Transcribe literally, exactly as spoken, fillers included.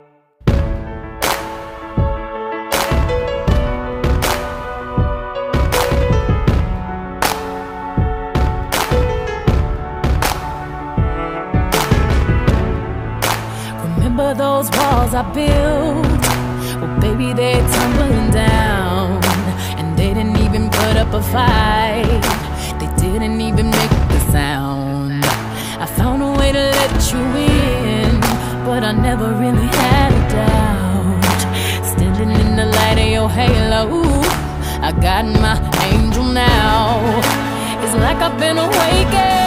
Remember those walls I built? Well, baby, they're tumbling down, and they didn't even put up a fight. They didn't even make the sound. I found a way to let you in, but I never really had a doubt. Standing in the light of your halo, I got my angel now. It's like I've been awakened.